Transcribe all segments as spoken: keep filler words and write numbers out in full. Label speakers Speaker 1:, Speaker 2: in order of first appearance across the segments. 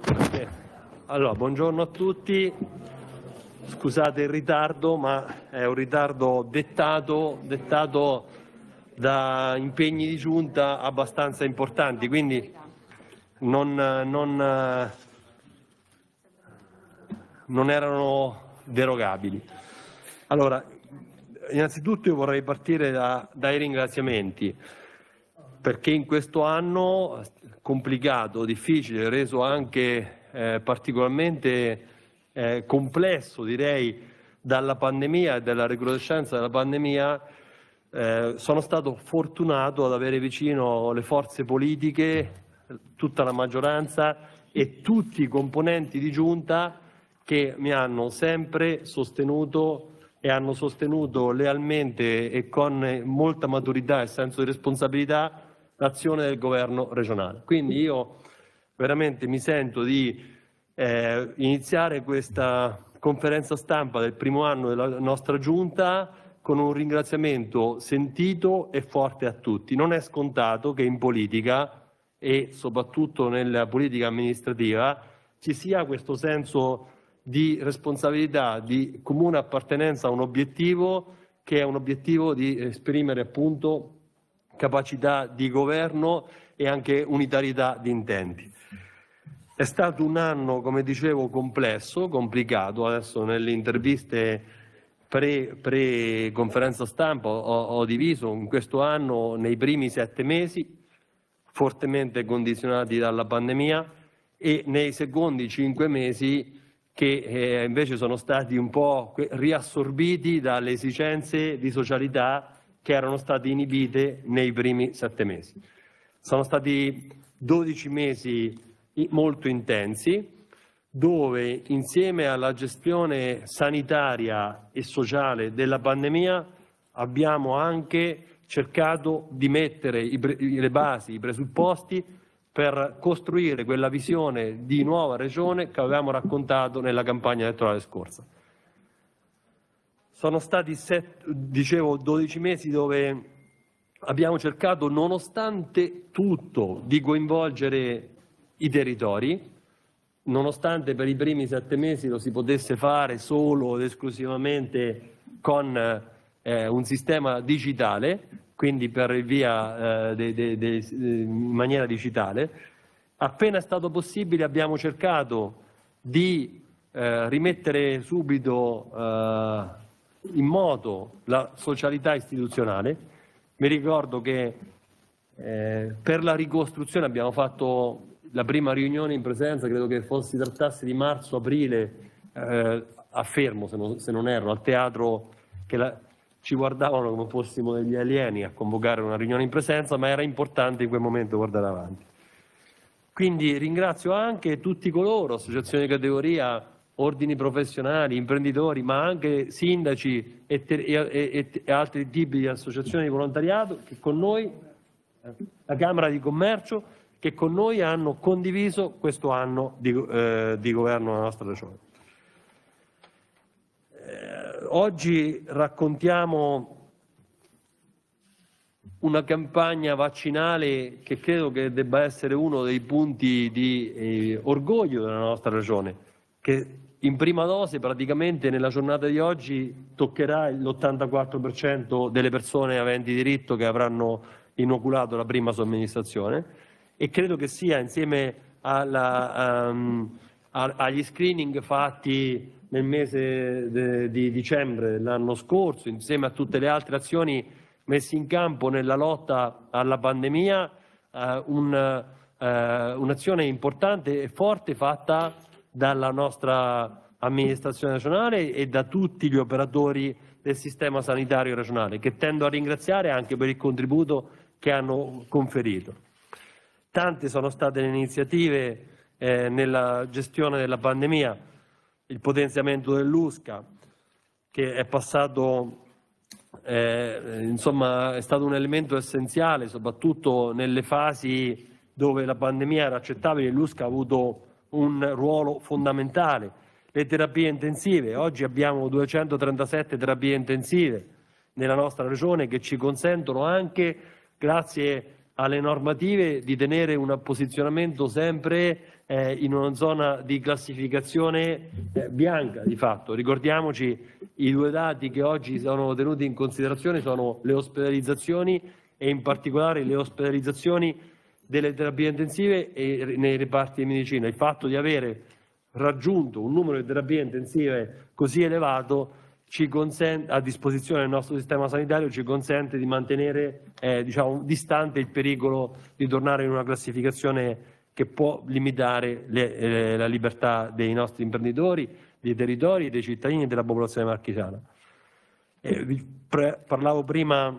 Speaker 1: Allora, buongiorno a tutti, scusate il ritardo, ma è un ritardo dettato, dettato da impegni di giunta abbastanza importanti, quindi non, non, non erano derogabili. Allora, innanzitutto io vorrei partire da, dai ringraziamenti, perché in questo anno complicato, difficile, reso anche eh, particolarmente eh, complesso, direi, dalla pandemia e dalla recrudescenza della pandemia, eh, sono stato fortunato ad avere vicino le forze politiche, tutta la maggioranza e tutti i componenti di giunta che mi hanno sempre sostenuto e hanno sostenuto lealmente e con molta maturità e senso di responsabilità l'azione del governo regionale. Quindi io veramente mi sento di eh, iniziare questa conferenza stampa del primo anno della nostra giunta con un ringraziamento sentito e forte a tutti. Non è scontato che in politica e soprattutto nella politica amministrativa ci sia questo senso di responsabilità, di comune appartenenza a un obiettivo che è un obiettivo di esprimere appunto capacità di governo e anche unitarietà di intenti. È stato un anno, come dicevo, complesso, complicato. Adesso nelle interviste pre, pre conferenza stampa ho, ho diviso in questo anno nei primi sette mesi, fortemente condizionati dalla pandemia, e nei secondi cinque mesi che eh, invece sono stati un po' riassorbiti dalle esigenze di socialità che erano state inibite nei primi sette mesi. Sono stati dodici mesi molto intensi, dove insieme alla gestione sanitaria e sociale della pandemia abbiamo anche cercato di mettere i, le basi, i presupposti per costruire quella visione di nuova regione che avevamo raccontato nella campagna elettorale scorsa. Sono stati, set, dicevo, dodici mesi dove abbiamo cercato, nonostante tutto, di coinvolgere i territori, nonostante per i primi sette mesi lo si potesse fare solo ed esclusivamente con eh, un sistema digitale, quindi per via eh, de, de, de, in maniera digitale. Appena è stato possibile abbiamo cercato di eh, rimettere subito eh, in moto la socialità istituzionale. Mi ricordo che eh, per la ricostruzione abbiamo fatto la prima riunione in presenza, credo che fosse, si trattasse di marzo-aprile, eh, a Fermo, se non, se non erro, al teatro, che la, ci guardavano come fossimo degli alieni a convocare una riunione in presenza, ma era importante in quel momento guardare avanti. Quindi ringrazio anche tutti coloro, associazioni di categoria, ordini professionali, imprenditori, ma anche sindaci e, e, e, e altri tipi di associazioni di volontariato che con noi, la Camera di Commercio, che con noi hanno condiviso questo anno di, eh, di governo della nostra regione. Eh, oggi raccontiamo una campagna vaccinale che credo che debba essere uno dei punti di eh, orgoglio della nostra regione, che in prima dose praticamente nella giornata di oggi toccherà l'ottantaquattro per cento delle persone aventi diritto che avranno inoculato la prima somministrazione, e credo che sia, insieme alla, um, agli screening fatti nel mese de, di dicembre dell'anno scorso, insieme a tutte le altre azioni messe in campo nella lotta alla pandemia, uh, un, uh, un'azione importante e forte fatta dalla nostra amministrazione regionale e da tutti gli operatori del sistema sanitario regionale, che tendo a ringraziare anche per il contributo che hanno conferito. Tante sono state le iniziative eh, nella gestione della pandemia, il potenziamento dell'U S C A, che è passato, eh, insomma, è stato un elemento essenziale, soprattutto nelle fasi dove la pandemia era accettabile. L'U S C A ha avuto un ruolo fondamentale. Le terapie intensive, oggi abbiamo duecentotrentasette terapie intensive nella nostra regione che ci consentono anche, grazie alle normative di tenere un posizionamento sempre eh, in una zona di classificazione eh, bianca di fatto. Ricordiamoci i due dati che oggi sono tenuti in considerazione sono le ospedalizzazioni e in particolare le ospedalizzazioni delle terapie intensive e nei reparti di medicina. Il fatto di avere raggiunto un numero di terapie intensive così elevato ci consente, a disposizione del nostro sistema sanitario, ci consente di mantenere eh, diciamo, distante il pericolo di tornare in una classificazione che può limitare le, eh, la libertà dei nostri imprenditori, dei territori, dei cittadini e della popolazione marchigiana. Eh, pre, parlavo prima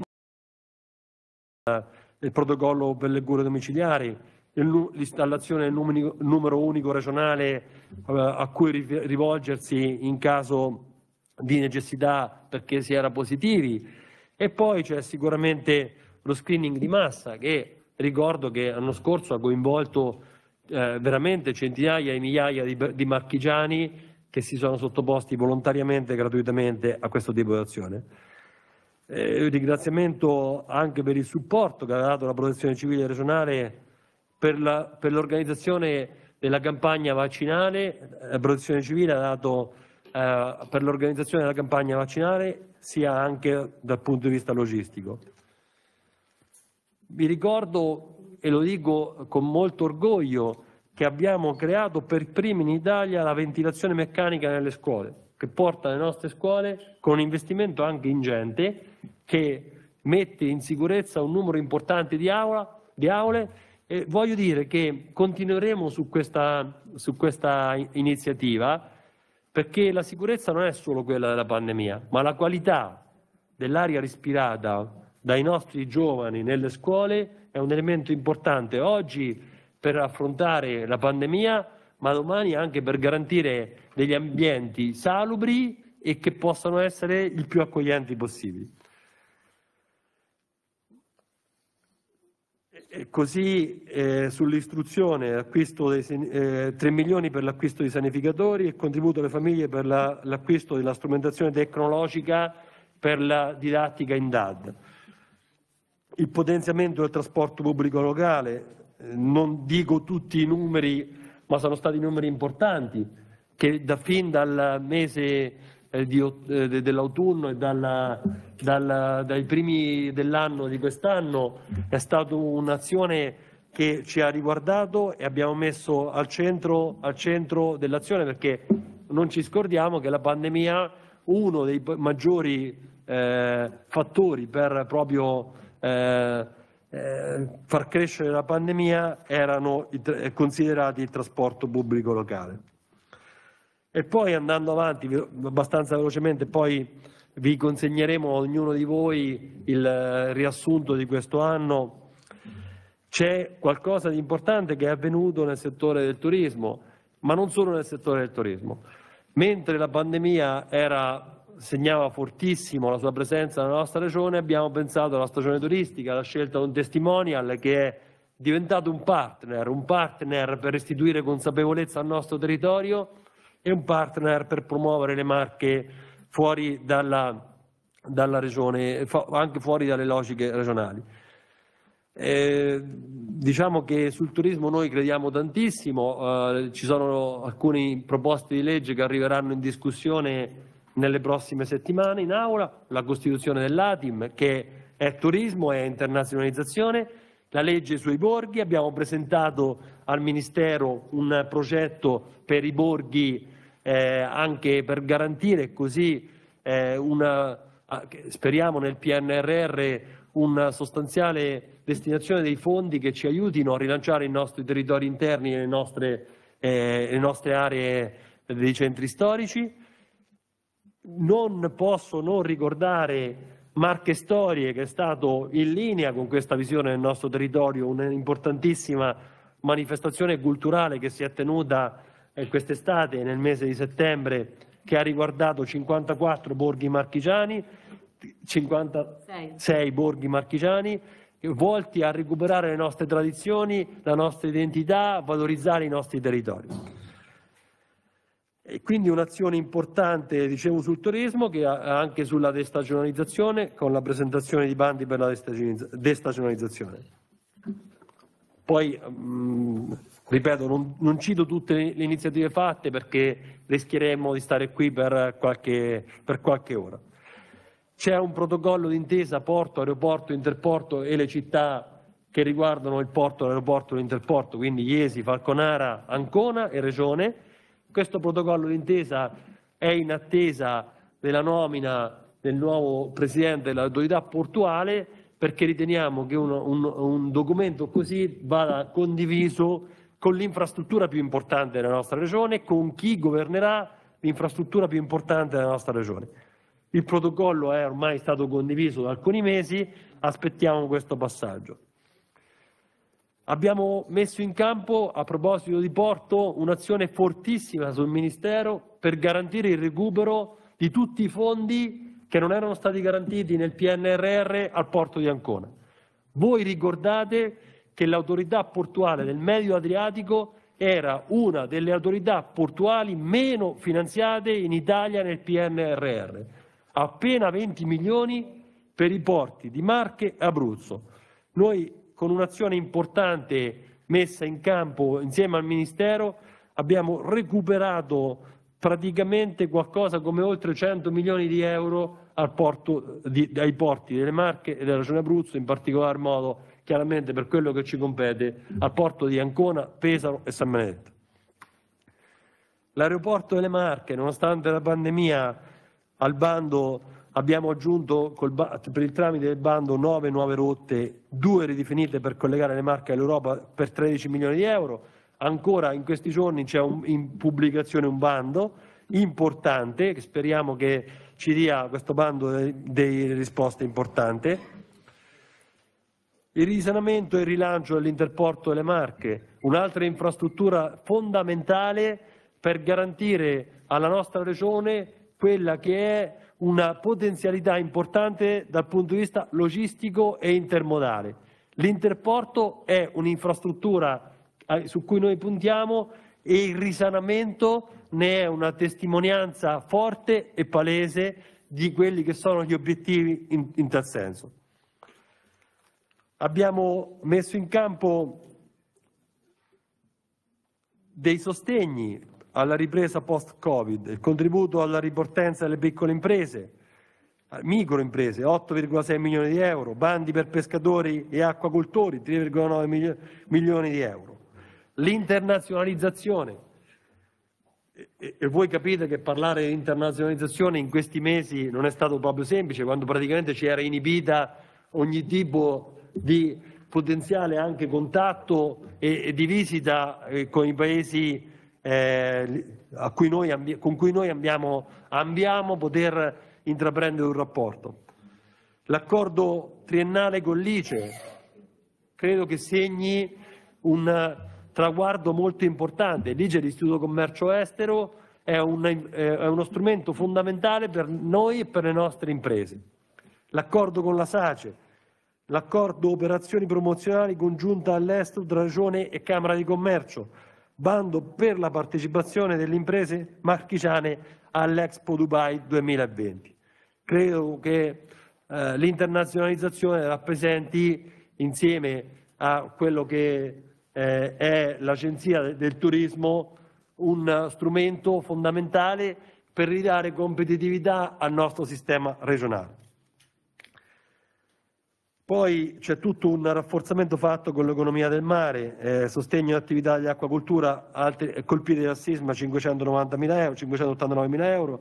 Speaker 1: eh, del protocollo per le cure domiciliari, l'installazione del numero, numero unico regionale eh, a cui rivolgersi in caso di necessità perché si era positivi, e poi c'è sicuramente lo screening di massa che ricordo che l'anno scorso ha coinvolto eh, veramente centinaia e migliaia di, di marchigiani che si sono sottoposti volontariamente e gratuitamente a questo tipo di azione. Eh, un ringraziamento anche per il supporto che ha dato la Protezione Civile regionale per l'organizzazione della campagna vaccinale. La Protezione Civile ha dato eh, per l'organizzazione della campagna vaccinale sia anche dal punto di vista logistico. Vi ricordo, e lo dico con molto orgoglio, che abbiamo creato per primi in Italia la ventilazione meccanica nelle scuole, che porta le nostre scuole con un investimento anche ingente, che mette in sicurezza un numero importante di, aula, di aule, e voglio dire che continueremo su questa, su questa iniziativa, perché la sicurezza non è solo quella della pandemia, ma la qualità dell'aria respirata dai nostri giovani nelle scuole è un elemento importante oggi per affrontare la pandemia, ma domani anche per garantire degli ambienti salubri e che possano essere il più accoglienti possibili. E così eh, sull'istruzione, acquisto dei eh, tre milioni per l'acquisto di sanificatori e contributo alle famiglie per l'acquisto la, della strumentazione tecnologica per la didattica in D A D. Il potenziamento del trasporto pubblico locale, eh, non dico tutti i numeri, ma sono stati numeri importanti, che da fin dal mese eh, eh, dell'autunno e dalla, dalla, dai primi dell'anno di quest'anno è stata un'azione che ci ha riguardato e abbiamo messo al centro, al centro dell'azione, perché non ci scordiamo che la pandemia, uno dei maggiori eh, fattori per proprio eh, eh, far crescere la pandemia erano i, considerati il trasporto pubblico locale. E poi, andando avanti abbastanza velocemente, poi vi consegneremo a ognuno di voi il riassunto di questo anno. C'è qualcosa di importante che è avvenuto nel settore del turismo, ma non solo nel settore del turismo. Mentre la pandemia era, segnava fortissimo la sua presenza nella nostra regione, abbiamo pensato alla stagione turistica, alla scelta di un testimonial che è diventato un partner, un partner per restituire consapevolezza al nostro territorio e un partner per promuovere le Marche fuori dalla, dalla regione, anche fuori dalle logiche regionali. Eh, diciamo che sul turismo noi crediamo tantissimo, eh, ci sono alcune proposte di legge che arriveranno in discussione nelle prossime settimane in aula, la costituzione dell'A T I M che è turismo e internazionalizzazione, la legge sui borghi, abbiamo presentato al Ministero un progetto per i borghi eh, anche per garantire così eh, una, speriamo nel P N R R, una sostanziale destinazione dei fondi che ci aiutino a rilanciare i nostri territori interni e le nostre, eh, le nostre aree dei centri storici. Non posso non ricordare Marche Storie, che è stato in linea con questa visione del nostro territorio, un'importantissima manifestazione culturale che si è tenuta eh, quest'estate nel mese di settembre, che ha riguardato cinquantaquattro borghi marchigiani, cinquantasei borghi marchigiani, volti a recuperare le nostre tradizioni, la nostra identità, a valorizzare i nostri territori. E quindi un'azione importante, dicevo, sul turismo, che anche sulla destagionalizzazione, con la presentazione di bandi per la destagionalizzazione. Poi, mh, ripeto, non, non cito tutte le iniziative fatte perché rischieremmo di stare qui per qualche, per qualche ora. C'è un protocollo d'intesa porto, aeroporto, interporto e le città che riguardano il porto, l'aeroporto e l'interporto, quindi Iesi, Falconara, Ancona e Regione. Questo protocollo d'intesa è in attesa della nomina del nuovo Presidente dell'autorità portuale, perché riteniamo che un, un, un documento così vada condiviso con l'infrastruttura più importante della nostra Regione, con chi governerà l'infrastruttura più importante della nostra Regione. Il protocollo è ormai stato condiviso da alcuni mesi, aspettiamo questo passaggio. Abbiamo messo in campo, a proposito di porto, un'azione fortissima sul Ministero per garantire il recupero di tutti i fondi che non erano stati garantiti nel P N R R al porto di Ancona. Voi ricordate che l'autorità portuale del Medio Adriatico era una delle autorità portuali meno finanziate in Italia nel P N R R, appena venti milioni per i porti di Marche e Abruzzo. Noi, con un'azione importante messa in campo insieme al Ministero, abbiamo recuperato praticamente qualcosa come oltre cento milioni di euro al porto di, ai porti delle Marche e della Regione Abruzzo, in particolar modo, chiaramente per quello che ci compete, al porto di Ancona, Pesaro e San Benedetto. L'aeroporto delle Marche, nonostante la pandemia, al bando abbiamo aggiunto col, per il tramite del bando nove nuove rotte, due ridefinite per collegare le Marche all'Europa per tredici milioni di euro. Ancora in questi giorni c'è in pubblicazione un bando importante, che speriamo che ci dia questo bando delle risposte importanti. Il risanamento e il rilancio dell'interporto delle Marche, un'altra infrastruttura fondamentale per garantire alla nostra Regione quella che è una potenzialità importante dal punto di vista logistico e intermodale. L'interporto è un'infrastruttura su cui noi puntiamo e il risanamento ne è una testimonianza forte e palese di quelli che sono gli obiettivi in, in tal senso. Abbiamo messo in campo dei sostegni alla ripresa post-Covid, il contributo alla ripartenza delle piccole imprese, microimprese, otto virgola sei milioni di euro, bandi per pescatori e acquacoltori, tre virgola nove milioni di euro. L'internazionalizzazione, e, e voi capite che parlare di internazionalizzazione in questi mesi non è stato proprio semplice, quando praticamente ci era inibita ogni tipo di potenziale anche contatto e, e di visita eh, con i paesi eh, a cui noi, con cui noi abbiamo, abbiamo poter intraprendere un rapporto. L'accordo triennale con l'I C E credo che segni un traguardo molto importante. L'I C E, l'Istituto Commercio Estero, è, un, è uno strumento fondamentale per noi e per le nostre imprese. L'accordo con la SACE, l'accordo operazioni promozionali congiunta all'estero tra Regione e Camera di Commercio, bando per la partecipazione delle imprese marchigiane all'Expo Dubai duemilaventi. Credo che eh, l'internazionalizzazione rappresenti, insieme a quello che eh, è l'Agenzia del Turismo, un strumento fondamentale per ridare competitività al nostro sistema regionale. Poi c'è tutto un rafforzamento fatto con l'economia del mare, eh, sostegno all'attività di acquacoltura altri, colpite dal sisma cinquecentonovantamila euro, cinquecentottantanovemila euro,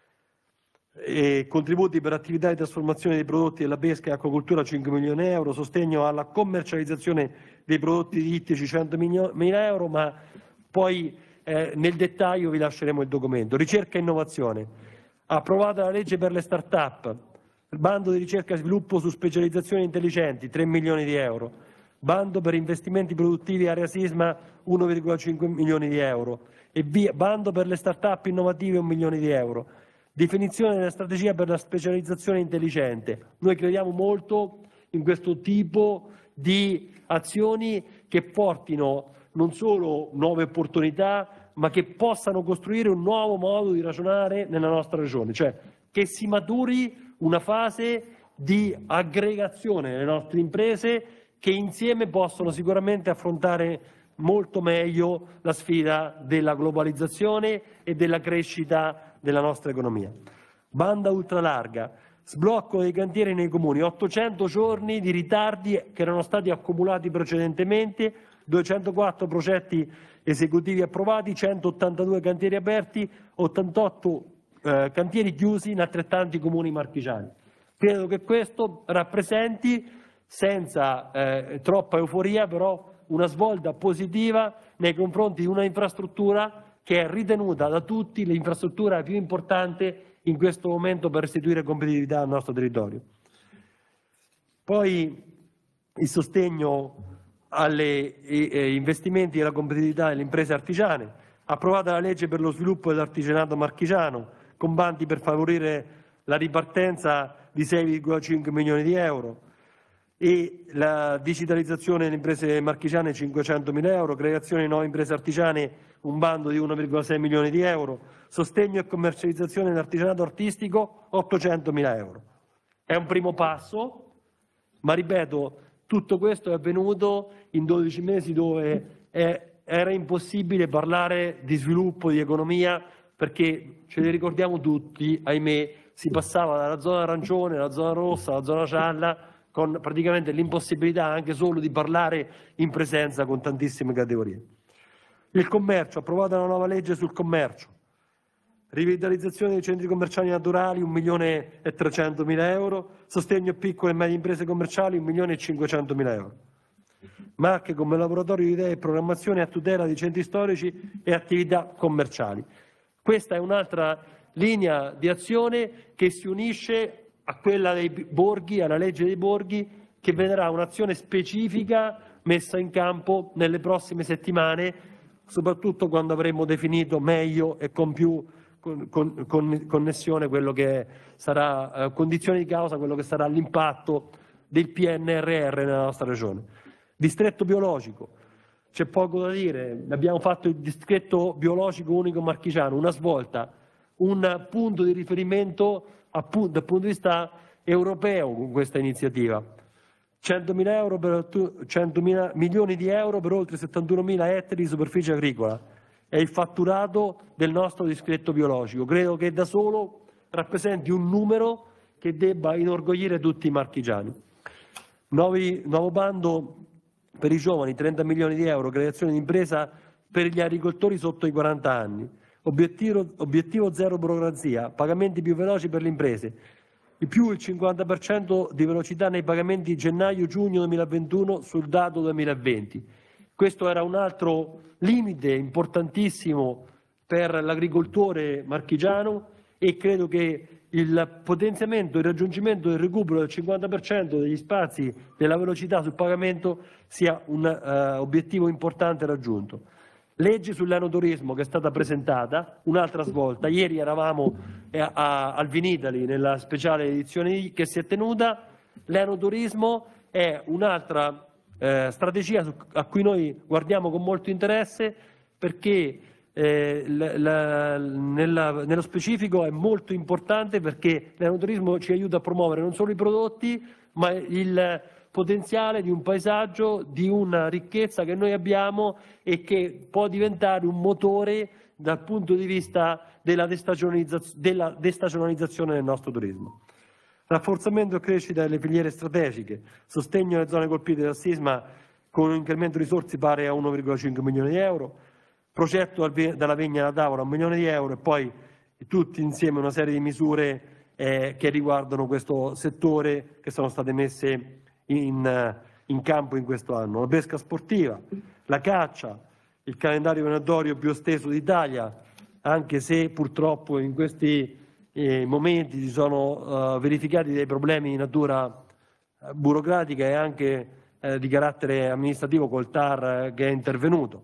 Speaker 1: e contributi per attività di trasformazione dei prodotti della pesca e acquacoltura cinque milioni di euro, sostegno alla commercializzazione dei prodotti ittici centomila euro, ma poi eh, nel dettaglio vi lasceremo il documento. Ricerca e innovazione, approvata la legge per le start-up. Il bando di ricerca e sviluppo su specializzazioni intelligenti, tre milioni di euro. Bando per investimenti produttivi area sisma, uno virgola cinque milioni di euro. E via, bando per le start-up innovative, un milione di euro. Definizione della strategia per la specializzazione intelligente. Noi crediamo molto in questo tipo di azioni che portino non solo nuove opportunità, ma che possano costruire un nuovo modo di ragionare nella nostra regione, cioè che si maturi una fase di aggregazione delle nostre imprese che insieme possono sicuramente affrontare molto meglio la sfida della globalizzazione e della crescita della nostra economia. Banda ultralarga, sblocco dei cantieri nei comuni, ottocento giorni di ritardi che erano stati accumulati precedentemente, duecentoquattro progetti esecutivi approvati, centottantadue cantieri aperti, ottantotto eh, cantieri chiusi in altrettanti comuni marchigiani. Credo che questo rappresenti, senza eh, troppa euforia, però una svolta positiva nei confronti di una infrastruttura che è ritenuta da tutti l'infrastruttura più importante in questo momento per restituire competitività al nostro territorio. Poi il sostegno agli investimenti e alla competitività delle imprese artigiane, approvata la legge per lo sviluppo dell'artigianato marchigiano, con bandi per favorire la ripartenza di sei virgola cinque milioni di euro, e la digitalizzazione delle imprese marchigiane cinquecentomila euro, creazione di nuove imprese artigiane, un bando di uno virgola sei milioni di euro, sostegno e commercializzazione dell'artigianato artistico ottocentomila euro. È un primo passo, ma ripeto, tutto questo è avvenuto in dodici mesi dove è, era impossibile parlare di sviluppo, di economia, perché ce ne ricordiamo tutti, ahimè, si passava dalla zona arancione alla zona rossa, alla zona gialla, con praticamente l'impossibilità anche solo di parlare in presenza con tantissime categorie. Il commercio, approvata una nuova legge sul commercio, rivitalizzazione dei centri commerciali naturali, un milione e trecentomila euro, sostegno a piccole e medie imprese commerciali, un milione e cinquecentomila euro. Marche come laboratorio di idee e programmazione a tutela dei centri storici e attività commerciali. Questa è un'altra linea di azione che si unisce a quella dei borghi, alla legge dei borghi, che vedrà un'azione specifica messa in campo nelle prossime settimane, soprattutto quando avremo definito meglio e con più con, con, con, connessione quello che sarà, eh, condizioni di causa, quello che sarà l'impatto del P N R R nella nostra regione. Distretto biologico, c'è poco da dire, abbiamo fatto il distretto biologico unico marchigiano, una svolta, un punto di riferimento appunto dal punto di vista europeo con questa iniziativa. centomila euro per centomila milioni di euro per oltre settantunomila ettari di superficie agricola. È il fatturato del nostro distretto biologico. Credo che da solo rappresenti un numero che debba inorgogliere tutti i marchigiani. Nuovi, nuovo bando per i giovani, trenta milioni di euro, creazione di impresa per gli agricoltori sotto i quaranta anni. Obiettivo, obiettivo zero burocrazia, pagamenti più veloci per le imprese, in più il cinquanta per cento di velocità nei pagamenti gennaio-giugno duemilaventuno sul dato duemilaventi. Questo era un altro limite importantissimo per l'agricoltore marchigiano e credo che il potenziamento, il raggiungimento del recupero del cinquanta per cento degli spazi della velocità sul pagamento sia un uh, obiettivo importante raggiunto. Legge sull'enoturismo che è stata presentata, un'altra svolta. Ieri eravamo a, a, al Vinitali nella speciale edizione che si è tenuta. L'enoturismo è un'altra eh, strategia su, a cui noi guardiamo con molto interesse perché eh, la, la, nella, nello specifico è molto importante perché l'enoturismo ci aiuta a promuovere non solo i prodotti ma il potenziale di un paesaggio, di una ricchezza che noi abbiamo e che può diventare un motore dal punto di vista della destagionalizzazione, della destagionalizzazione del nostro turismo. Rafforzamento e crescita delle filiere strategiche, sostegno alle zone colpite dal sisma con un incremento di risorse pari a uno virgola cinque milioni di euro, progetto dalla Vigna alla Tavola un milione di euro e poi tutti insieme una serie di misure eh, che riguardano questo settore che sono state messe In, in campo in questo anno. La pesca sportiva, la caccia, il calendario venatorio più esteso d'Italia, anche se purtroppo in questi eh, momenti si sono uh, verificati dei problemi di natura uh, burocratica e anche uh, di carattere amministrativo col T A R uh, che è intervenuto.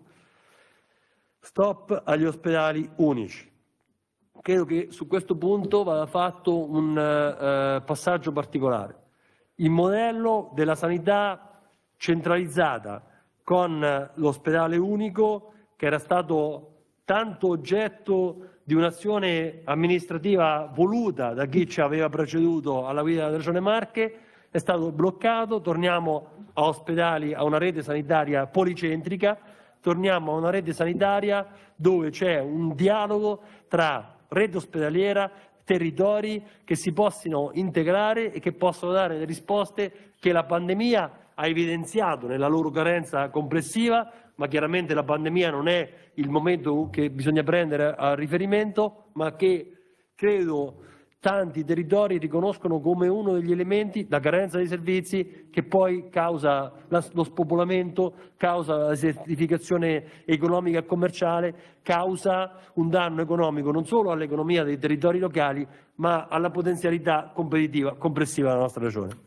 Speaker 1: Stop agli ospedali unici. Credo che su questo punto vada fatto un uh, passaggio particolare. Il modello della sanità centralizzata con l'ospedale unico, che era stato tanto oggetto di un'azione amministrativa voluta da chi ci aveva preceduto alla guida della Regione Marche, è stato bloccato, torniamo a ospedali, a una rete sanitaria policentrica, torniamo a una rete sanitaria dove c'è un dialogo tra rete ospedaliera, territori che si possano integrare e che possono dare le risposte che la pandemia ha evidenziato nella loro carenza complessiva, ma chiaramente la pandemia non è il momento che bisogna prendere a riferimento, ma che credo tanti territori riconoscono come uno degli elementi, la carenza dei servizi, che poi causa lo spopolamento, causa la desertificazione economica e commerciale, causa un danno economico non solo all'economia dei territori locali, ma alla potenzialità competitiva complessiva della nostra regione.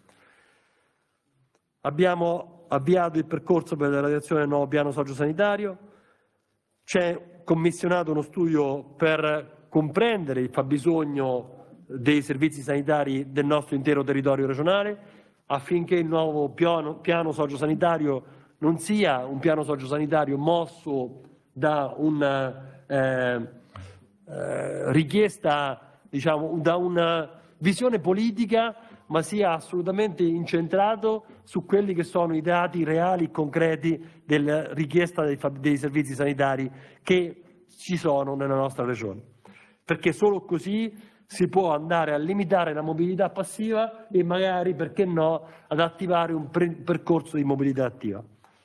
Speaker 1: Abbiamo avviato il percorso per la redazione del nuovo piano sociosanitario, c'è commissionato uno studio per comprendere il fabbisogno dei servizi sanitari del nostro intero territorio regionale, affinché il nuovo piano, piano sociosanitario non sia un piano sociosanitario mosso da una eh, eh, richiesta, diciamo, da una visione politica, ma sia assolutamente incentrato su quelli che sono i dati reali e concreti della richiesta dei, dei servizi sanitari che ci sono nella nostra regione. Perché solo così si può andare a limitare la mobilità passiva e magari, perché no, ad attivare un percorso di mobilità attiva.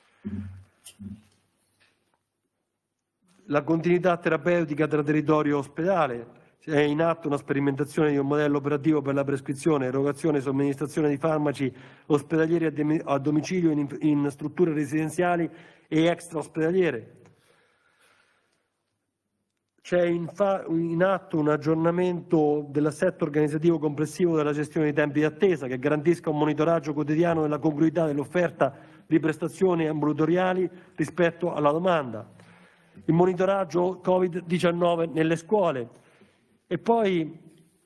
Speaker 1: La continuità terapeutica tra territorio e ospedale. È in atto una sperimentazione di un modello operativo per la prescrizione, erogazione e somministrazione di farmaci ospedalieri a domicilio in, in strutture residenziali e extraospedaliere. C'è in, in atto un aggiornamento dell'assetto organizzativo complessivo della gestione dei tempi di attesa che garantisca un monitoraggio quotidiano della congruità dell'offerta di prestazioni ambulatoriali rispetto alla domanda. Il monitoraggio Covid diciannove nelle scuole. E poi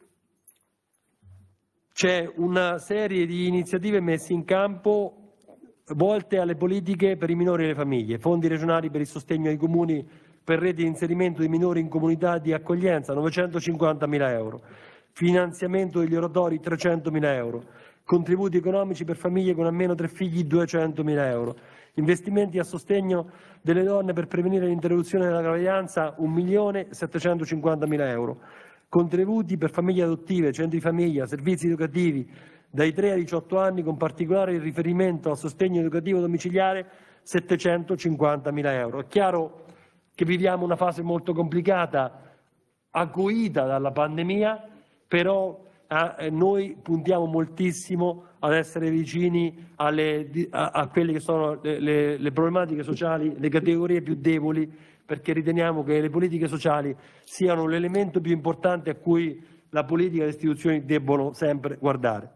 Speaker 1: c'è una serie di iniziative messe in campo volte alle politiche per i minori e le famiglie, fondi regionali per il sostegno ai comuni per reti di inserimento di minori in comunità di accoglienza, novecentocinquantamila euro, finanziamento degli oratori trecentomila euro, contributi economici per famiglie con almeno tre figli duecentomila euro, investimenti a sostegno delle donne per prevenire l'interruzione della gravidanza un milione settecentocinquantamila euro, contributi per famiglie adottive, centri famiglia, servizi educativi dai tre ai diciotto anni con particolare riferimento al sostegno educativo domiciliare settecentocinquantamila euro. È chiaro che viviamo una fase molto complicata, acuita dalla pandemia, però eh, noi puntiamo moltissimo ad essere vicini alle, a, a quelle che sono le, le, le problematiche sociali, le categorie più deboli, perché riteniamo che le politiche sociali siano l'elemento più importante a cui la politica e le istituzioni debbono sempre guardare.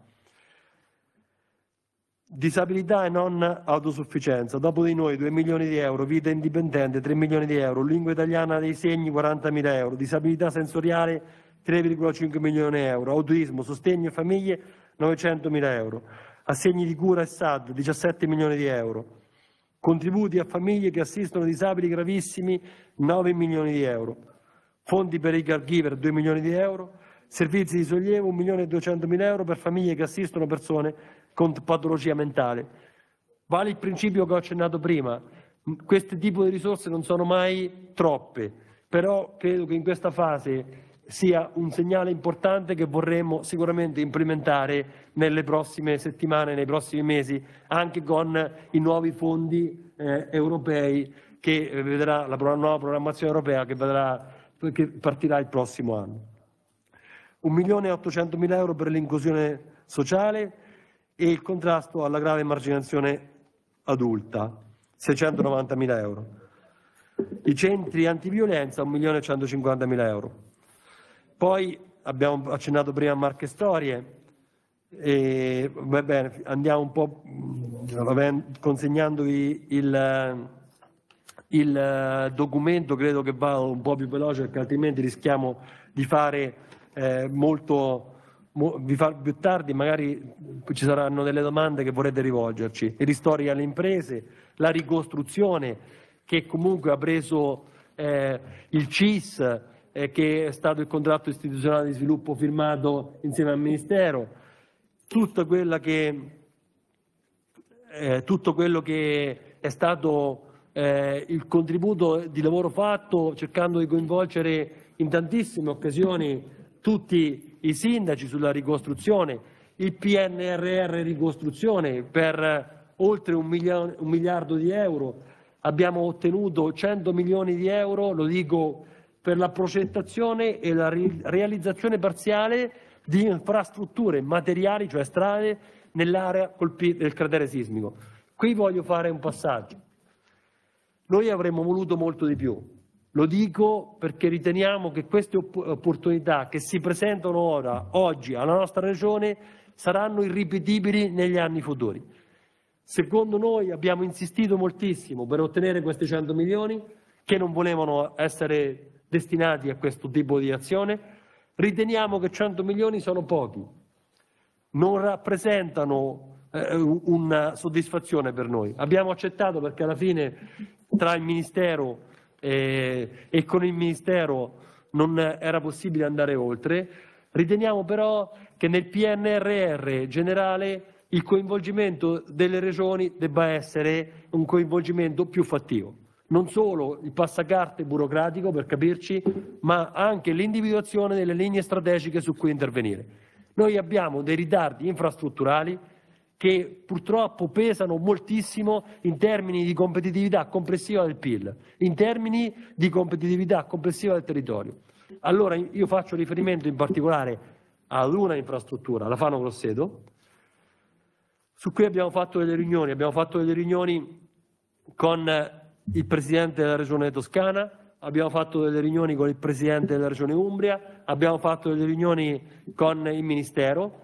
Speaker 1: Disabilità e non autosufficienza, dopo di noi due milioni di euro, vita indipendente tre milioni di euro, lingua italiana dei segni quarantamila euro, disabilità sensoriale tre virgola cinque milioni di euro, autismo, sostegno e famiglie novecentomila euro, assegni di cura e S A D diciassette milioni di euro, contributi a famiglie che assistono disabili gravissimi nove milioni di euro, fondi per i caregiver due milioni di euro, servizi di sollievo un milione e duecentomila euro per famiglie che assistono persone con patologia mentale. Vale il principio che ho accennato prima, questo tipo di risorse non sono mai troppe, però credo che in questa fase sia un segnale importante che vorremmo sicuramente implementare nelle prossime settimane, nei prossimi mesi, anche con i nuovi fondi eh, europei che vedrà la nuova programmazione europea che, vedrà, che partirà il prossimo anno. un milione e ottocentomila euro per l'inclusione sociale e il contrasto alla grave emarginazione adulta, seicentonovantamila euro. I centri antiviolenza un milione e centocinquantamila euro. Poi abbiamo accennato prima a Marche Storie e va bene, andiamo un po' consegnandovi il, il documento, credo che va un po' più veloce perché altrimenti rischiamo di fare eh, molto vi farò più tardi, magari ci saranno delle domande che vorrete rivolgerci. I ristori alle imprese, la ricostruzione che comunque ha preso eh, il C I S, eh, che è stato il contratto istituzionale di sviluppo firmato insieme al Ministero, tutta quella che, eh, tutto quello che è stato eh, il contributo di lavoro fatto, cercando di coinvolgere in tantissime occasioni tutti i sindaci sulla ricostruzione, il P N R R ricostruzione per oltre un miliardo, un miliardo di euro, abbiamo ottenuto cento milioni di euro, lo dico, per la progettazione e la realizzazione parziale di infrastrutture materiali, cioè strade, nell'area colpita del cratere sismico. Qui voglio fare un passaggio. Noi avremmo voluto molto di più. Lo dico perché riteniamo che queste opportunità che si presentano ora, oggi, alla nostra Regione, saranno irripetibili negli anni futuri. Secondo noi abbiamo insistito moltissimo per ottenere questi cento milioni che non volevano essere destinati a questo tipo di azione. Riteniamo che cento milioni sono pochi, non rappresentano eh, una soddisfazione per noi. Abbiamo accettato perché alla fine tra il Ministero e, e con il Ministero non era possibile andare oltre. Riteniamo però che nel P N R R generale il coinvolgimento delle regioni debba essere un coinvolgimento più fattivo. Non solo il passacarte burocratico, per capirci, ma anche l'individuazione delle linee strategiche su cui intervenire. Noi abbiamo dei ritardi infrastrutturali che purtroppo pesano moltissimo in termini di competitività complessiva del P I L, in termini di competitività complessiva del territorio. Allora io faccio riferimento in particolare ad una infrastruttura, la Fano Grosseto, su cui abbiamo fatto delle riunioni, abbiamo fatto delle riunioni con il Presidente della Regione Toscana, abbiamo fatto delle riunioni con il Presidente della Regione Umbria, abbiamo fatto delle riunioni con il Ministero.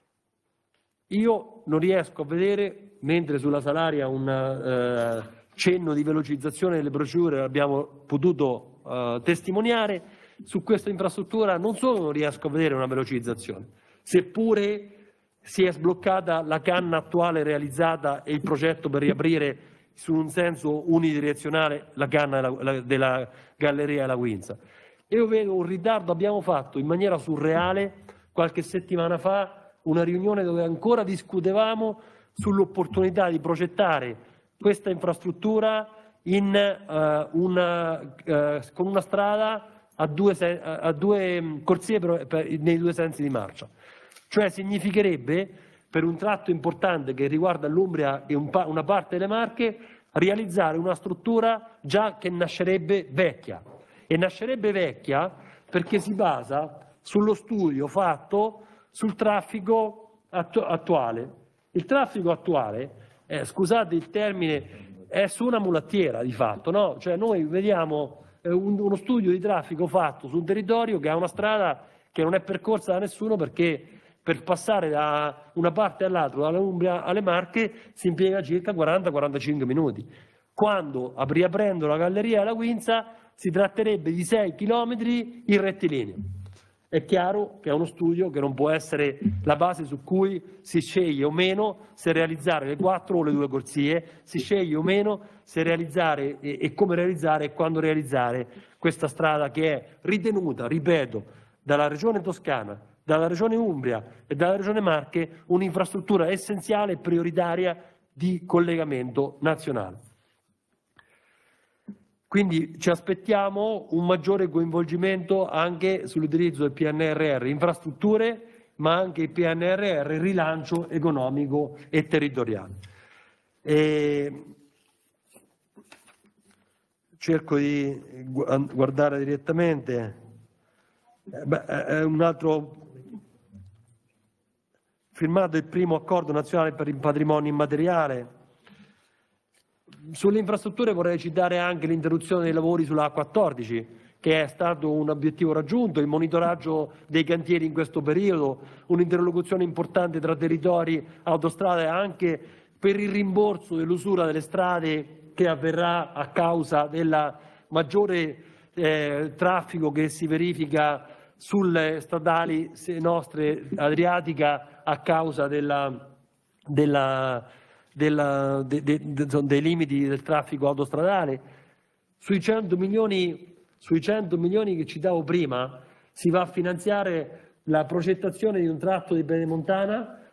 Speaker 1: Io non riesco a vedere, mentre sulla Salaria un eh, cenno di velocizzazione delle procedure abbiamo potuto eh, testimoniare, su questa infrastruttura non solo non riesco a vedere una velocizzazione, seppure si è sbloccata la canna attuale realizzata e il progetto per riaprire su un senso unidirezionale la canna della, della galleria della Quinza. Io vedo un ritardo, abbiamo fatto in maniera surreale qualche settimana fa una riunione dove ancora discutevamo sull'opportunità di progettare questa infrastruttura in, uh, una, uh, con una strada a due, a due corsie per, per, nei due sensi di marcia. Cioè significherebbe, per un tratto importante che riguarda l'Umbria e un pa una parte delle Marche, realizzare una struttura già che nascerebbe vecchia. E nascerebbe vecchia perché si basa sullo studio fatto sul traffico attu attuale. Il traffico attuale, eh, scusate il termine, è su una mulattiera di fatto, no? Cioè noi vediamo eh, un, uno studio di traffico fatto su un territorio che ha una strada che non è percorsa da nessuno perché per passare da una parte all'altra, dalla Umbria alle Marche, si impiega circa quaranta quarantacinque minuti. Quando, riaprendo la galleria della Quinza, si tratterebbe di sei chilometri in rettilineo. È chiaro che è uno studio che non può essere la base su cui si sceglie o meno se realizzare le quattro o le due corsie, si sceglie o meno se realizzare e, e come realizzare e quando realizzare questa strada che è ritenuta, ripeto, dalla Regione Toscana, dalla Regione Umbria e dalla Regione Marche un'infrastruttura essenziale e prioritaria di collegamento nazionale. Quindi ci aspettiamo un maggiore coinvolgimento anche sull'utilizzo del P N R R, infrastrutture, ma anche il P N R R, rilancio economico e territoriale. E cerco di guardare direttamente. Beh, è un altro firmato il primo accordo nazionale per il patrimonio immateriale. Sulle infrastrutture vorrei citare anche l'interruzione dei lavori sulla A quattordici, che è stato un obiettivo raggiunto, il monitoraggio dei cantieri in questo periodo, un'interlocuzione importante tra territori, autostrade, anche per il rimborso dell'usura delle strade che avverrà a causa del maggiore eh, traffico che si verifica sulle stradali nostre Adriatica a causa della, della, della, de, de, de, dei limiti del traffico autostradale. Sui cento milioni, sui cento milioni che citavo prima si va a finanziare la progettazione di un tratto di Pedemontana,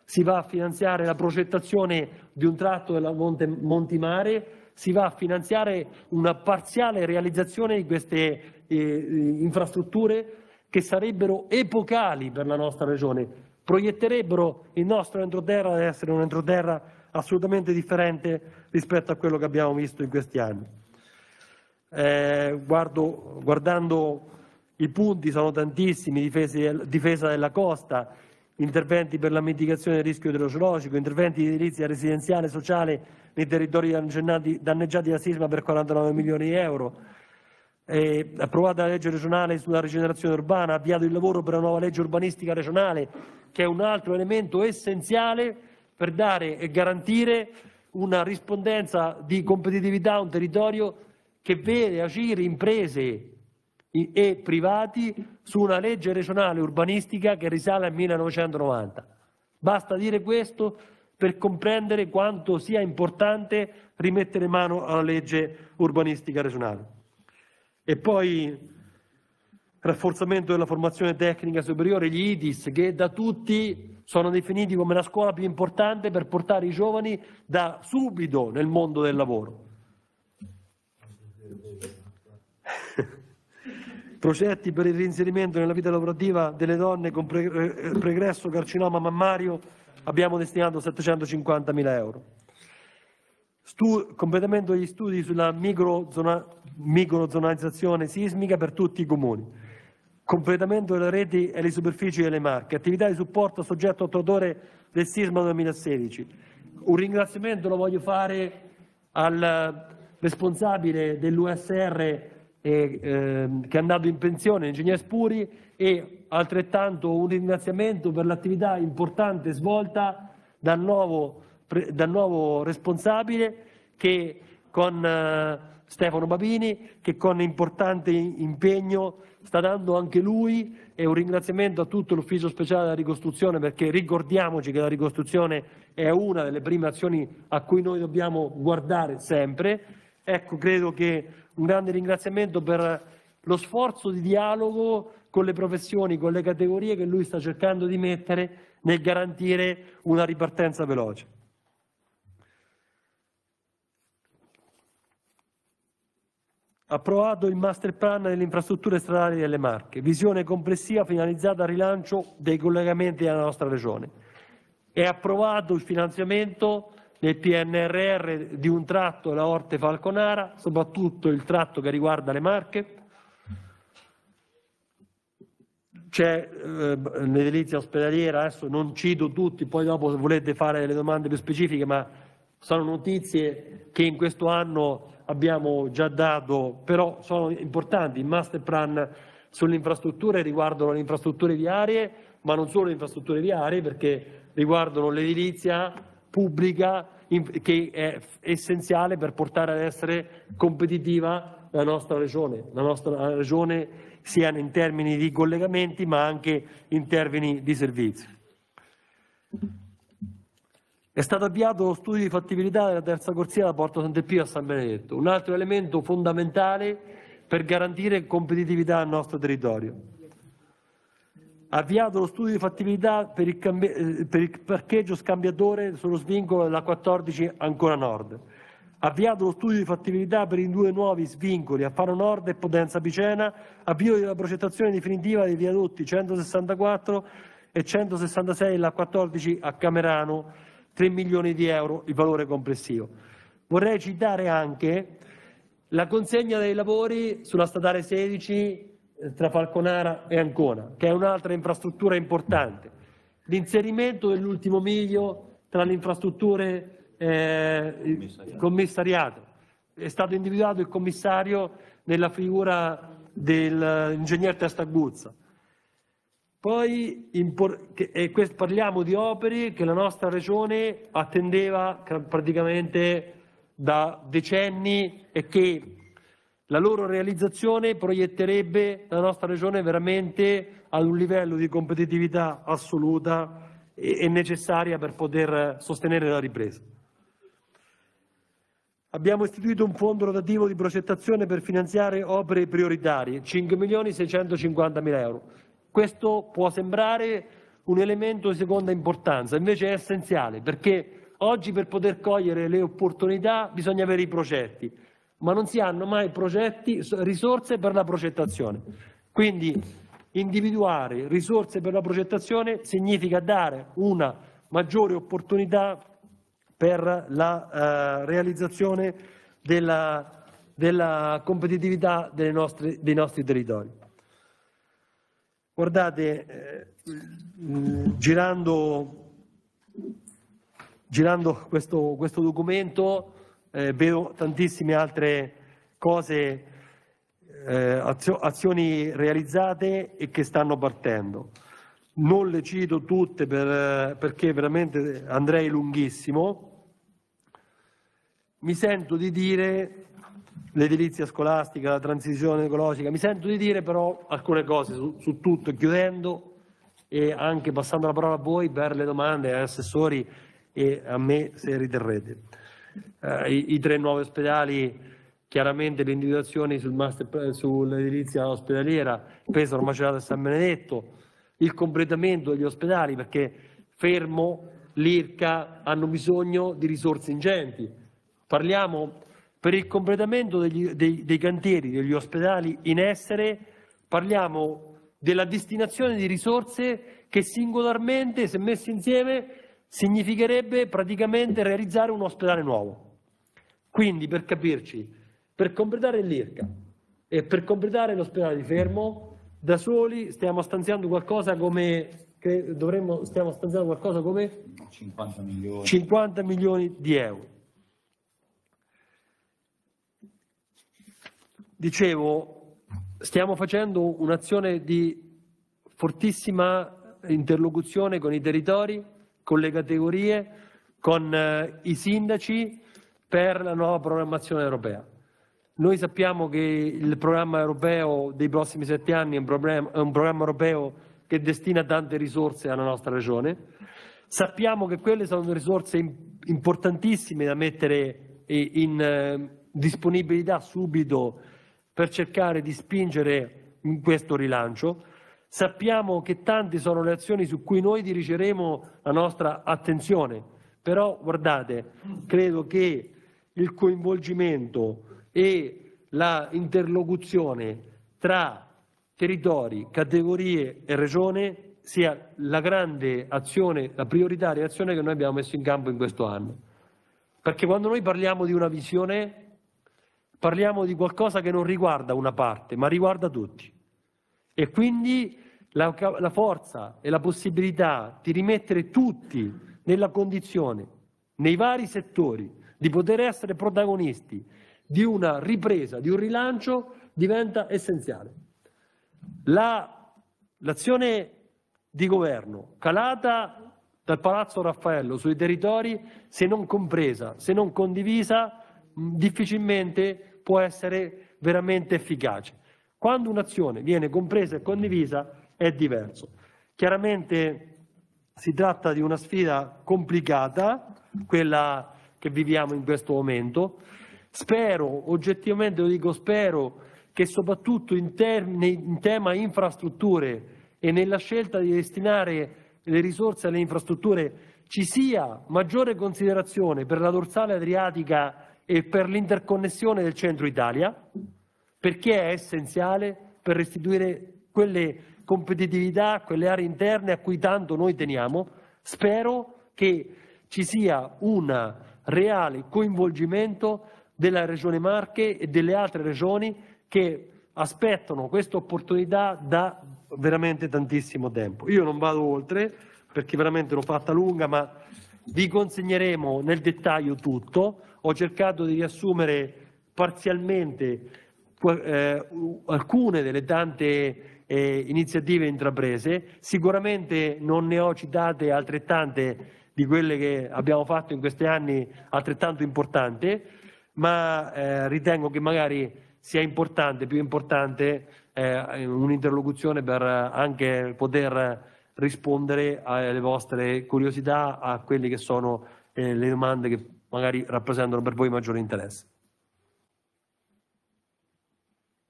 Speaker 1: si va a finanziare la progettazione di un tratto della Monte, Montimare, si va a finanziare una parziale realizzazione di queste eh, infrastrutture che sarebbero epocali per la nostra regione, proietterebbero il nostro entroterra ad essere un entroterra assolutamente differente rispetto a quello che abbiamo visto in questi anni. Eh, guardo, guardando i punti, sono tantissimi: difesa, difesa della costa, interventi per la mitigazione del rischio idrogeologico, interventi di edilizia residenziale e sociale nei territori danneggiati, danneggiati da sisma per quarantanove milioni di euro, eh, approvata la legge regionale sulla rigenerazione urbana, avviato il lavoro per una nuova legge urbanistica regionale, che è un altro elemento essenziale per dare e garantire una rispondenza di competitività a un territorio che vede agire imprese e privati su una legge regionale urbanistica che risale al millenovecentonovanta. Basta dire questo per comprendere quanto sia importante rimettere mano alla legge urbanistica regionale. E poi rafforzamento della formazione tecnica superiore, gli I D I S, che da tutti sono definiti come la scuola più importante per portare i giovani da subito nel mondo del lavoro. Progetti per il reinserimento nella vita lavorativa delle donne con pre pregresso carcinoma mammario, abbiamo destinato settecentocinquantamila euro. Stu completamento degli studi sulla microzona microzonalizzazione sismica per tutti i comuni. Completamento delle reti e le superfici delle Marche. Attività di supporto a soggetto attuatore del sisma duemilasedici. Un ringraziamento lo voglio fare al responsabile dell'U S R E, eh, che è andato in pensione, l'ingegnere Spuri, e altrettanto un ringraziamento per l'attività importante svolta dal nuovo, pre, dal nuovo responsabile, che con eh, Stefano Babini, che con importante impegno sta dando anche lui, e un ringraziamento a tutto l'ufficio speciale della ricostruzione, perché ricordiamoci che la ricostruzione è una delle prime azioni a cui noi dobbiamo guardare sempre. Ecco, credo che un grande ringraziamento per lo sforzo di dialogo con le professioni, con le categorie che lui sta cercando di mettere nel garantire una ripartenza veloce. Approvato il master plan delle infrastrutture stradali delle Marche, visione complessiva finalizzata al rilancio dei collegamenti della nostra regione. È approvato il finanziamento nel P N R R di un tratto della Orte-Falconara, soprattutto il tratto che riguarda le Marche. C'è eh, l'edilizia ospedaliera, adesso non cito tutti, poi dopo se volete fare delle domande più specifiche, ma sono notizie che in questo anno abbiamo già dato, però sono importanti. Il master plan sulle infrastrutture riguardano le infrastrutture viarie, ma non solo le infrastrutture viarie, perché riguardano l'edilizia pubblica, che è essenziale per portare ad essere competitiva la nostra regione, la nostra regione sia in termini di collegamenti ma anche in termini di servizi. È stato avviato lo studio di fattibilità della terza corsia da Porto Sant'Epio a San Benedetto, un altro elemento fondamentale per garantire competitività al nostro territorio. Avviato lo studio di fattibilità per il, per il parcheggio scambiatore sullo svincolo della quattordici Ancona Nord. Avviato lo studio di fattibilità per i due nuovi svincoli a Faro Nord e Potenza Picena. Avvio della progettazione definitiva dei viadotti centosessantaquattro e centosessantasei della quattordici a Camerano, tre milioni di euro il valore complessivo. Vorrei citare anche la consegna dei lavori sulla statale sedici tra Falconara e Ancona, che è un'altra infrastruttura importante. L'inserimento dell'ultimo miglio tra le infrastrutture eh, commissariate. È stato individuato il commissario nella figura dell'ingegner Testaguzza. Poi e questo, parliamo di opere che la nostra regione attendeva praticamente da decenni e che la loro realizzazione proietterebbe la nostra regione veramente ad un livello di competitività assoluta e necessaria per poter sostenere la ripresa. Abbiamo istituito un fondo rotativo di progettazione per finanziare opere prioritarie, cinque milioni seicentocinquantamila euro. Questo può sembrare un elemento di seconda importanza, invece è essenziale, perché oggi per poter cogliere le opportunità bisogna avere i progetti, ma non si hanno mai progetti, risorse per la progettazione. Quindi individuare risorse per la progettazione significa dare una maggiore opportunità per la eh, realizzazione della, della competitività delle nostre, dei nostri territori. Guardate, eh, mh, girando, girando questo, questo documento eh, vedo tantissime altre cose, eh, azio, azioni realizzate e che stanno partendo. Non le cito tutte per, perché veramente andrei lunghissimo. Mi sento di dire l'edilizia scolastica, la transizione ecologica, mi sento di dire però alcune cose su, su tutto, chiudendo e anche passando la parola a voi per le domande agli assessori e a me se riterrete. Eh, i, I tre nuovi ospedali, chiaramente le individuazioni sul master, sull'edilizia ospedaliera, Pesaro, Macerata e San Benedetto, il completamento degli ospedali perché Fermo, l'Irca hanno bisogno di risorse ingenti. Parliamo per il completamento degli, dei, dei cantieri degli ospedali in essere, parliamo della destinazione di risorse che singolarmente, se messe insieme, significherebbe praticamente realizzare un ospedale nuovo. Quindi, per capirci, per completare l'Irca e per completare l'ospedale di Fermo, da soli stiamo stanziando qualcosa come, che dovremmo, stiamo stanziando qualcosa come
Speaker 2: cinquanta milioni.
Speaker 1: cinquanta milioni di euro. Dicevo, stiamo facendo un'azione di fortissima interlocuzione con i territori, con le categorie, con eh, i sindaci per la nuova programmazione europea. Noi sappiamo che il programma europeo dei prossimi sette anni è un, è un programma europeo che destina tante risorse alla nostra regione. Sappiamo che quelle sono risorse importantissime da mettere in eh, disponibilità subito per cercare di spingere in questo rilancio. Sappiamo che tante sono le azioni su cui noi dirigeremo la nostra attenzione, però guardate, credo che il coinvolgimento e la interlocuzione tra territori, categorie e regione sia la grande azione, la prioritaria azione che noi abbiamo messo in campo in questo anno. Perché quando noi parliamo di una visione, parliamo di qualcosa che non riguarda una parte, ma riguarda tutti. E quindi la, la forza e la possibilità di rimettere tutti nella condizione, nei vari settori, di poter essere protagonisti di una ripresa, di un rilancio, diventa essenziale. La, l'azione di governo calata dal Palazzo Raffaello sui territori, se non compresa, se non condivisa, difficilmente può essere veramente efficace. Quando un'azione viene compresa e condivisa è diverso. Chiaramente si tratta di una sfida complicata, quella che viviamo in questo momento. Spero, oggettivamente lo dico, spero che soprattutto in, termini, in tema infrastrutture e nella scelta di destinare le risorse alle infrastrutture ci sia maggiore considerazione per la dorsale adriatica e per l'interconnessione del centro Italia, perché è essenziale per restituire quelle competitività, quelle aree interne a cui tanto noi teniamo. Spero che ci sia un reale coinvolgimento della Regione Marche e delle altre regioni che aspettano questa opportunità da veramente tantissimo tempo. Io non vado oltre perché veramente l'ho fatta lunga, ma vi consegneremo nel dettaglio tutto. Ho cercato di riassumere parzialmente eh, alcune delle tante eh, iniziative intraprese. Sicuramente non ne ho citate altrettante di quelle che abbiamo fatto in questi anni, altrettanto importanti, ma eh, ritengo che magari sia importante, più importante, eh, un'interlocuzione per anche poter rispondere alle vostre curiosità, a quelle che sono eh, le domande che magari rappresentano per voi maggiore interesse.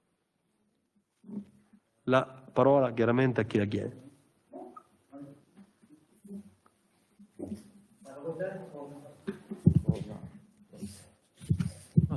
Speaker 1: La parola chiaramente a chi la chiede.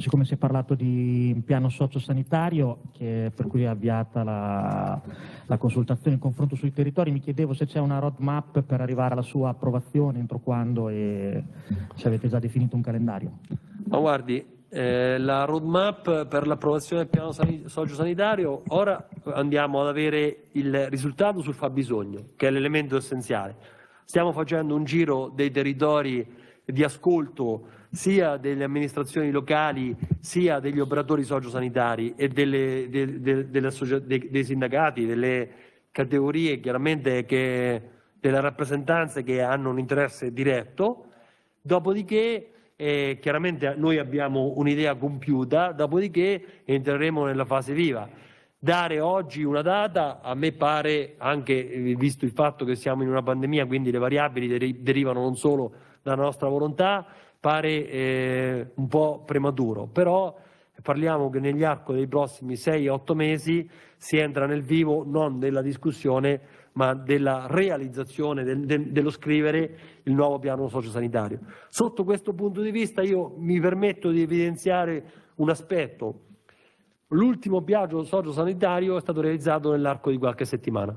Speaker 2: siccome si è parlato di piano sociosanitario, che, per cui è avviata la, la consultazione, il confronto sui territori, mi chiedevo se c'è una roadmap per arrivare alla sua approvazione, entro quando, e se avete già definito un calendario.
Speaker 1: Ma guardi, eh, la roadmap per l'approvazione del piano sociosanitario, ora andiamo ad avere il risultato sul fabbisogno, che è l'elemento essenziale. Stiamo facendo un giro dei territori di ascolto sia delle amministrazioni locali sia degli operatori sociosanitari e delle, de, de, delle dei, dei sindacati, delle categorie chiaramente che, delle rappresentanze che hanno un interesse diretto, dopodiché eh, chiaramente noi abbiamo un'idea compiuta, dopodiché entreremo nella fase viva. Dare oggi una data a me pare, anche visto il fatto che siamo in una pandemia, quindi le variabili deri derivano non solo dalla nostra volontà, pare eh, un po' prematuro, però parliamo che negli arco dei prossimi sei otto mesi si entra nel vivo non della discussione ma della realizzazione, del, del, dello scrivere il nuovo piano sociosanitario. Sotto questo punto di vista io mi permetto di evidenziare un aspetto. L'ultimo piano sociosanitario è stato realizzato nell'arco di qualche settimana.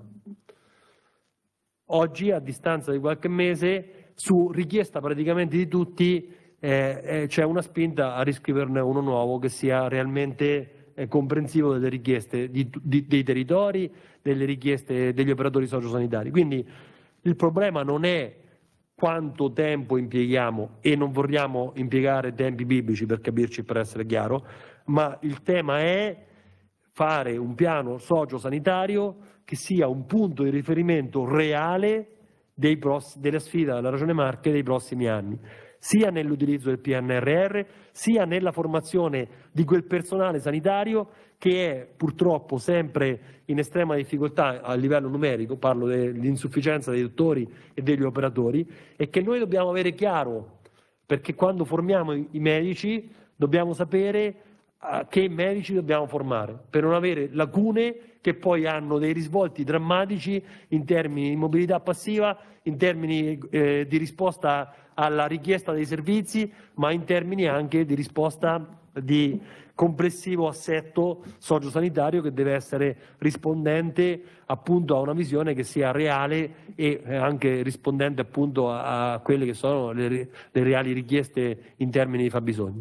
Speaker 1: Oggi, a distanza di qualche mese, su richiesta praticamente di tutti, eh, eh, c'è una spinta a riscriverne uno nuovo che sia realmente eh, comprensivo delle richieste di, di, dei territori, delle richieste degli operatori sociosanitari. Quindi il problema non è quanto tempo impieghiamo, e non vogliamo impiegare tempi biblici per capirci, per essere chiaro, ma il tema è fare un piano sociosanitario che sia un punto di riferimento reale dei della sfida della Regione Marche dei prossimi anni, sia nell'utilizzo del P N R R, sia nella formazione di quel personale sanitario che è purtroppo sempre in estrema difficoltà a livello numerico, parlo dell'insufficienza dei dottori e degli operatori, e che noi dobbiamo avere chiaro, perché quando formiamo i medici dobbiamo sapere che medici dobbiamo formare, per non avere lacune che poi hanno dei risvolti drammatici in termini di mobilità passiva, in termini eh, di risposta alla richiesta dei servizi, ma in termini anche di risposta di complessivo assetto sociosanitario che deve essere rispondente appunto a una visione che sia reale e anche rispondente appunto a, a quelle che sono le, le reali richieste in termini di fabbisogno.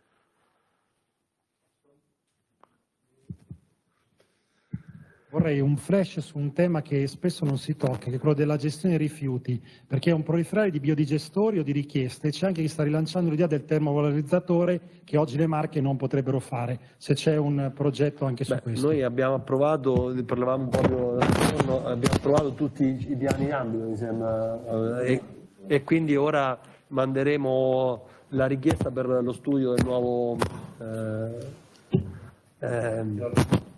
Speaker 3: Vorrei un flash su un tema che spesso non si tocca, che è quello della gestione dei rifiuti, perché è un proliferare di biodigestori o di richieste. C'è anche chi sta rilanciando l'idea del termovalorizzatore che oggi le Marche non potrebbero fare, se c'è un progetto anche su Beh, questo.
Speaker 1: Noi abbiamo approvato, parlavamo proprio l'altro giorno, abbiamo approvato tutti i piani in ambito, mi sembra, e, e quindi ora manderemo la richiesta per lo studio del nuovo eh, eh,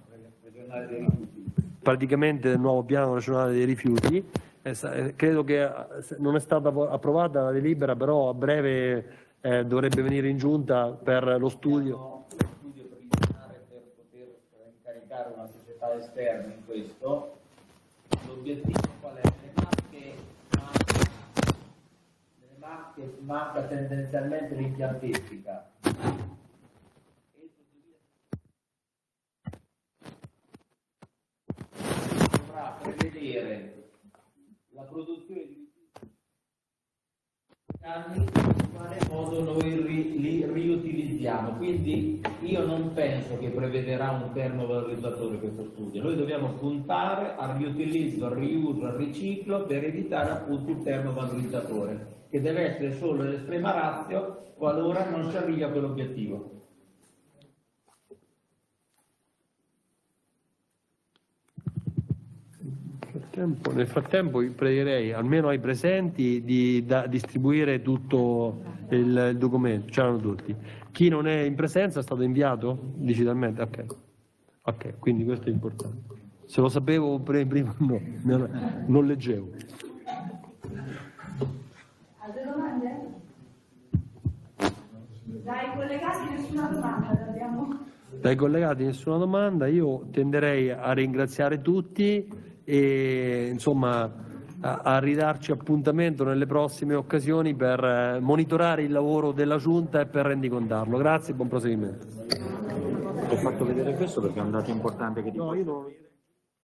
Speaker 1: praticamente del nuovo piano regionale dei rifiuti. Eh, credo che non è stata approvata la delibera, però a breve eh, dovrebbe venire in giunta per lo studio.
Speaker 4: Lo studio preliminare per poter incaricare una società esterna in questo. L'obiettivo qual è? Le Marche, nelle Marche manca tendenzialmente l'impiantistica. Prevedere la produzione di anni in quale modo noi ri, li riutilizziamo. Quindi io non penso che prevederà un termovalorizzatore questo studio. Noi dobbiamo puntare al riutilizzo, al riuso, al riciclo per evitare appunto il termovalorizzatore, che deve essere solo l'estrema ratio qualora non si arrivi a quell'obiettivo.
Speaker 1: Nel frattempo pregherei almeno ai presenti di da, distribuire tutto il, il documento, c'erano tutti. Chi non è in presenza è stato inviato digitalmente? Ok, ok, quindi questo è importante. Se lo sapevo prima no, non, non leggevo.
Speaker 5: Altre domande? Dai collegati nessuna domanda abbiamo.
Speaker 1: Dai collegati nessuna domanda, io tenderei a ringraziare tutti e insomma a, a ridarci appuntamento nelle prossime occasioni per eh, monitorare il lavoro della Giunta e per rendicontarlo. Grazie e buon proseguimento.
Speaker 6: Ho fatto vedere questo perché è un dato importante che dico.